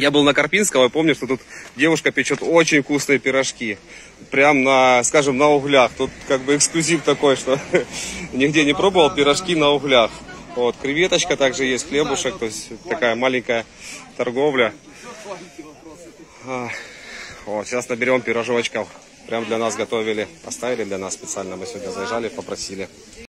Я был на Карпинского и помню, что тут девушка печет очень вкусные пирожки. Прям на, скажем, на углях. Тут как бы эксклюзив такой, что нигде не пробовал пирожки на углях. Вот, креветочка также есть, хлебушек, то есть такая маленькая торговля. Вот, сейчас наберем пирожочков. Прям для нас готовили, оставили для нас специально. Мы сегодня заезжали, попросили.